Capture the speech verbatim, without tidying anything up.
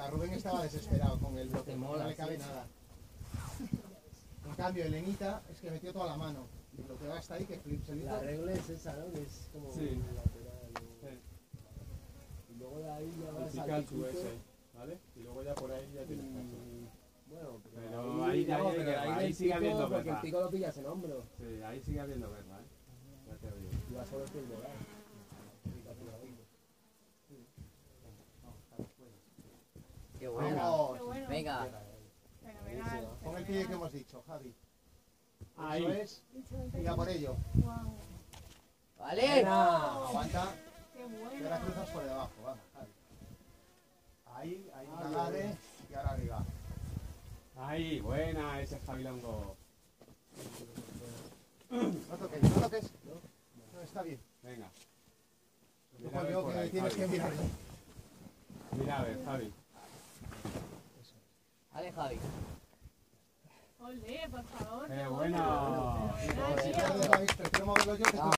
mola. Rubén estaba desesperado con el bloque, no le cabe nada. En cambio, Elenita es que metió toda la mano. Y lo que va hasta ahí, que flip se La regla es esa, ¿no? Que es como sí. lateral. Sí. Y luego de ahí ya vas El al Pikachu piquito. ese, ¿vale? Y luego ya por ahí ya tienes cacho. Bueno, Pero ahí ya no, hay pero guerra, ahí ahí del sigue pico, habiendo porque guerra. el pico lo pillas en hombro. Sí, ahí sigue habiendo guerra, ¿eh? Ya te digo. Y vas solo el volar. Qué bueno. Vamos. Qué bueno. Venga. Fenomenal. Con el pie que hemos dicho, Javi. Ahí. Eso es. Tira por ello. Wow. Vale. Aguanta. Qué Y ahora bueno. cruzas por debajo. Vamos, Javi. Ahí, ahí te agarre. Y ahora arriba. Ahí, buena ese Javi Longo. No toques, no toques. No, está bien. Venga. Tú Mira a ver yo por que ahí, tienes Javi. que mirarlo. Mira a ver, Javi. Vale, Javi. Olé, por favor. ¡Qué qué bueno! Fenomenal, Si tío. puedes, Javi, prefiero moverlo yo que tú.